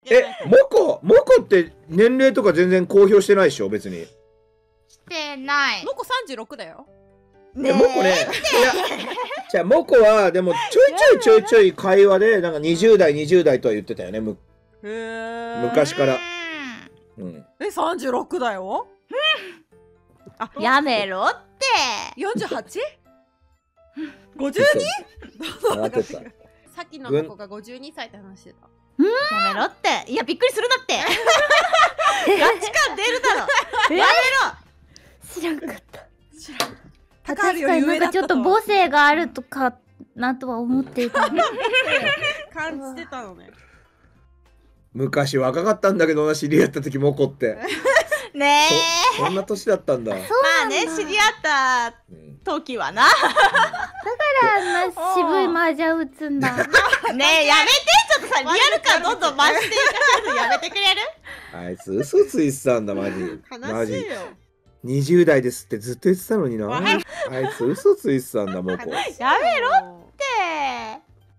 けない。 モコって年齢とか全然公表してないでしょ別に。 してない。 モコ36だよ。 モコね、いや、じゃあモコはでもちょいちょい会話でなんか20代とは言ってたよね。昔から。 36だよ。 やめろって。 48？52？ なってた。 さっきのモコが52歳って話してた。 やめろって。いや、びっくりするなって。ガチ感出るだろ。やめろ。 知らんかった。 確確かになんかちょっと母性があるとかなとは思っていた。 感じてたのね。 昔若かったんだけどな、知り合った時モコって。 ねえ。 そんな年だったんだ。 まあね、知り合った時はな。 だからあんな渋い麻雀打つんだ。 ねえ、やめて。ちょっとさ、リアル感どんどん増していかないとやめてくれる？ あいつ嘘ついてたんだマジ。 悲しいよ。 20代ですってずっと言ってたのにな。あいつ嘘ついてたんだモコ。 やめろって。